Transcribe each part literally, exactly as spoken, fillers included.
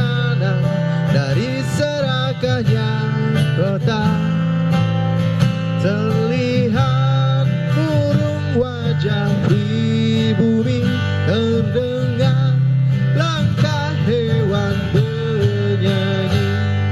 rencana dari serakahnya kota. Terlihat murung wajah pribumi, terdengar langkah hewan bernyanyi.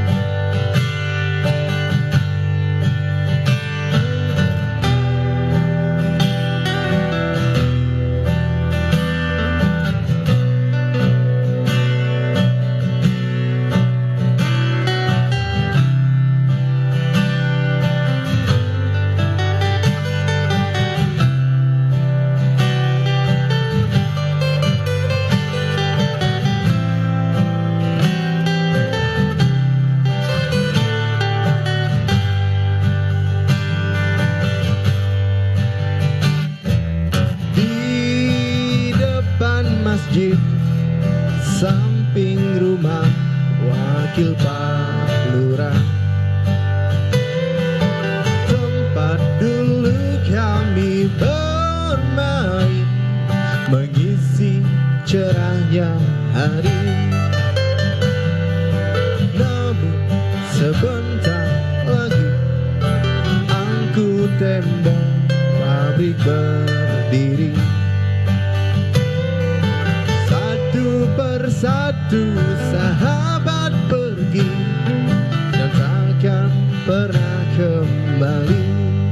Masjid samping rumah wakil Pak Lurah, tempat dulu kami bermain, mengisi cerahnya hari. Namun sebentar lagi angkut tembok pabrik berdiri. Persatu sahabat pergi dan takkan pernah kembali.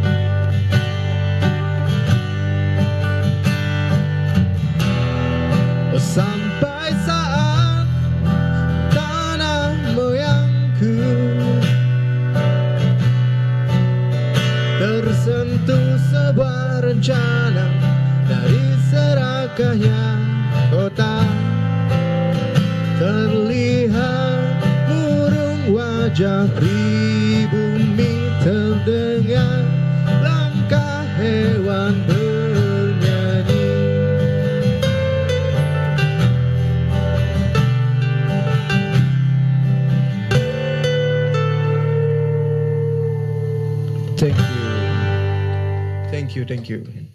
Oh, sampai saat tanah moyangku tersentuh sebuah rencana dari serakahnya kota. Terlihat murung wajah pribumi, terdengar langkah hewan bernyanyi. Thank you. Thank you, thank you.